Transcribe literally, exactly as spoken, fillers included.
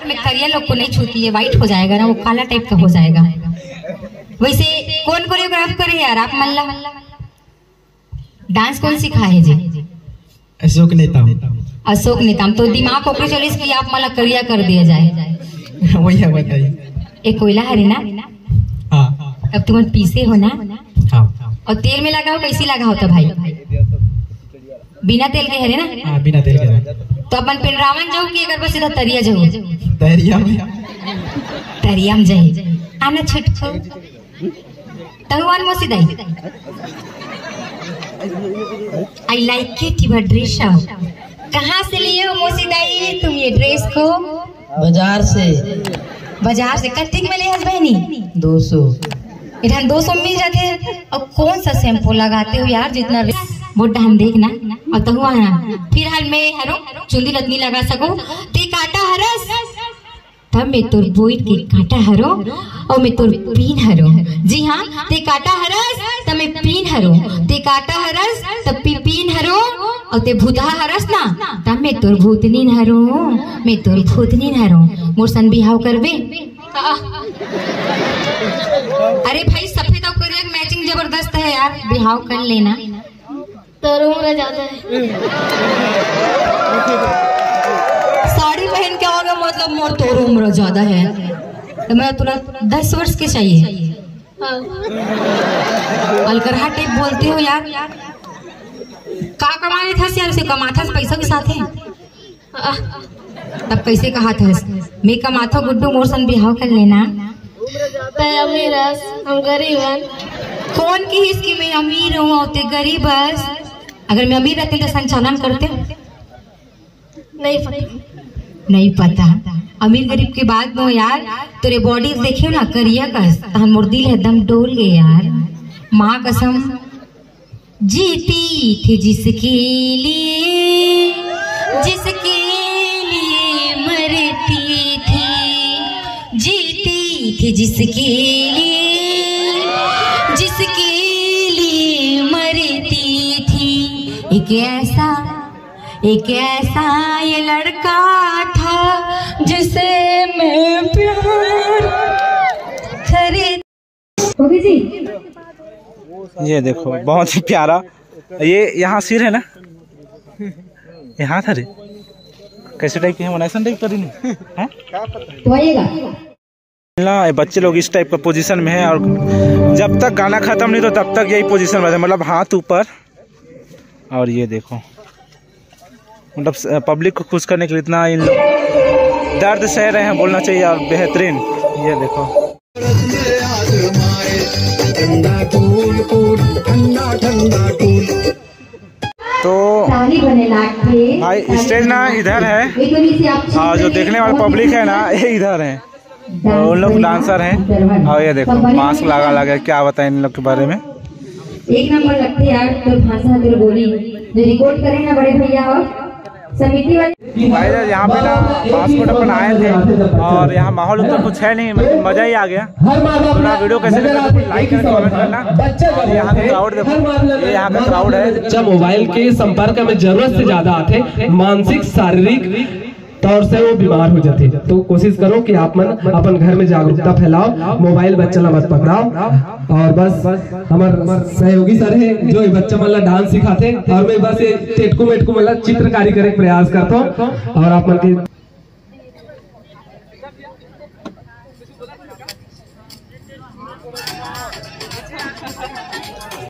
में करिया लोग को नहीं छूती है, व्हाइट हो जाएगा ना, वो काला टाइप का हो जाएगा। वैसे कौन कोरियोग्राफ करे यार आप मल्ला? डांस कौन सिखा है जी? अशोक नेताम। अशोक नेताम। तो दिमाग को चलिस की आप मला करिया कर दिया जाए। वही है, बताइए। एक कोयला है ना? हाँ। अब तुम पीसे हो ना? हाँ। और तेल में लगा हो, कैसी लगा होता भाई? बिना तेल के है ना? हाँ, बिना तेल के। तो अपन पिंडरावन जाओ कि अगर बस इधर तरिया जाओ? तरिया में। तरिया में जाए आना छटको तहुआन मोसी दाई। I like it your dress. कहाँ से लिए हो मोसी दाई तुम ये ड्रेस को? बाजार से। बाजार से कत्ती में ले बहनी? दो सौ। इधर दो सौ मिल जाते हैं। और कौन सा शैम्पू लगाते हो यार जितना बोटा हम देखना और तो हुआ ना फिर हाल में हरो चुंदी लतनी लगा सको ते काटा हरस तब मैं तोर बोइट के काटा हरो और मैं तोर पीन हरो। जी हाँ, ते काटा हरस तब मैं पीन हरो, ते काटा हरस तब पी पीन हरो और ते भूता हरस ना तब मैं तोर भूतनीन हरो, मैं तोर भूतनीन हरो। मोर सन बिहाव करबे? अरे भाई सफेद और करिया मैचिंग जबरदस्त है यार, बिहाव कर लेना। तोर उम्र ज्यादा है। साड़ी पहन के आओगे मतलब मोर तोर उम्र ज्यादा है तो मैं तुरंत दस वर्ष के चाहिए। हाँ। अलकरहा टाइप बोलते हो यार। का कमाने था यार से कमाथा पैसा के साथ है तब कैसे कहा था मैं कमाथा गुड्डू मोर सन बिहाव कर लेना। अमीर हम गरीब हैं। कौन की हिस्की में अमीर हूँ और ते गरीब बस? अगर मैं अमीर रहते तो संचालन करते? नहीं पता। नहीं पता। अमीर गरीब के बाद में यार तेरे बॉडी देखे ना करिया कस तहन मोर दिल एकदम डोल गए यार। माँ कसम जीती थी जिसके लिए, जिसके लिए मरती थी, जीती थी जिसके लिए, जिसके लिए मरती थी। एक ऐसा एक ऐसा ये लड़का था जिसे मैं प्यार करे। जी ये देखो बहुत ही प्यारा, ये यहाँ सिर है ना, ये हाथ है रे कैसे टाइप की है? मनाइसन टाइप करी नहीं है ना? ये बच्चे लोग इस टाइप का पोजीशन में है और जब तक गाना खत्म नहीं तो तब तक यही पोजीशन में है, मतलब हाथ ऊपर। और ये देखो मतलब पब्लिक को खुश करने के लिए इतना इन लोग दर्द सह रहे हैं, बोलना चाहिए। और बेहतरीन ये देखो तो भाई स्टेज ना इधर है और जो देखने वाले पब्लिक है ना ये इधर है, उन लोग डांसर हैं। और ये देखो मास्क लगा लगा, क्या बताएं इन लोग के बारे में। एक नंबर लगते यार तो भाषा तेरे बोली जो रिकॉर्ड करें ना बड़े भैया हो समिति वाले भाई यहाँ पे ना पासपोर्ट अपन आए थे और यहाँ माहौल उतना कुछ है नहीं, मजा ही आ गया। पूरा वीडियो कैसे लगा तो लाइक करके कमेंट करना। और यहाँ का क्राउड देखो, ये यहाँ का क्राउड है। जब मोबाइल के संपर्क में जरूरत से ज्यादा आते मानसिक शारीरिक तौर से वो बीमार हो जाते, तो कोशिश करो कि आप मन अपन घर में जागरूकता फैलाओ, मोबाइल बच्चा ला मत पकड़ाओ। और बस हमारे सहयोगी सर है जो बच्चा मतलब डांस सिखाते और मैं बस टेटको मेटको मतलब चित्रकारी करे प्रयास करता हूँ। और आप मन के